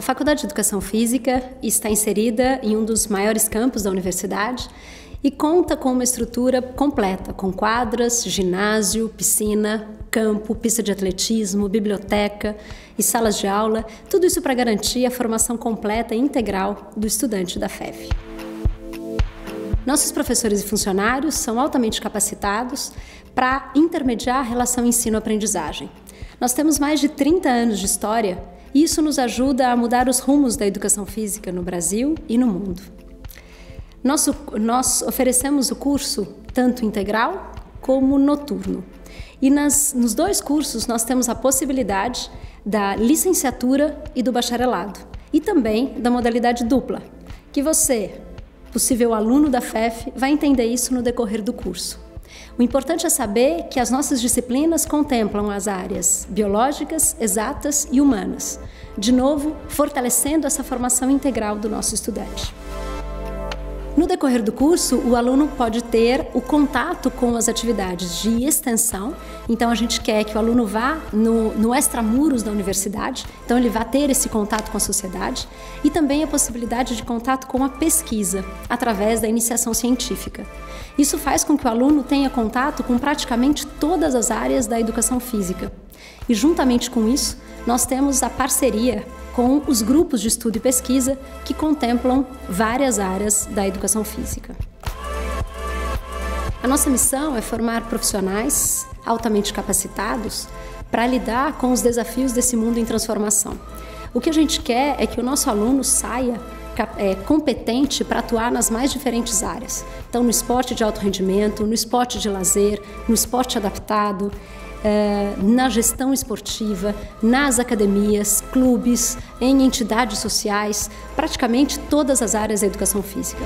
Faculdade de Educação Física está inserida em um dos maiores campos da universidade e conta com uma estrutura completa, com quadras, ginásio, piscina, campo, pista de atletismo, biblioteca e salas de aula, tudo isso para garantir a formação completa e integral do estudante da FEF. Nossos professores e funcionários são altamente capacitados para intermediar a relação ensino-aprendizagem. Nós temos mais de 30 anos de história e isso nos ajuda a mudar os rumos da educação física no Brasil e no mundo. Nós oferecemos o curso tanto integral como noturno. E nos dois cursos nós temos a possibilidade da licenciatura e do bacharelado. E também da modalidade dupla, que você, possível aluno da FEF, vai entender isso no decorrer do curso. O importante é saber que as nossas disciplinas contemplam as áreas biológicas, exatas e humanas, de novo, fortalecendo essa formação integral do nosso estudante. No decorrer do curso, o aluno pode ter o contato com as atividades de extensão, então a gente quer que o aluno vá no extramuros da universidade, então ele vai ter esse contato com a sociedade e também a possibilidade de contato com a pesquisa, através da iniciação científica. Isso faz com que o aluno tenha contato com praticamente todas as áreas da educação física. E juntamente com isso, nós temos a parceria com os grupos de estudo e pesquisa que contemplam várias áreas da educação física. A nossa missão é formar profissionais altamente capacitados para lidar com os desafios desse mundo em transformação. O que a gente quer é que o nosso aluno saia competente para atuar nas mais diferentes áreas. Então, no esporte de alto rendimento, no esporte de lazer, no esporte adaptado, na gestão esportiva, nas academias, clubes, em entidades sociais, praticamente todas as áreas da educação física.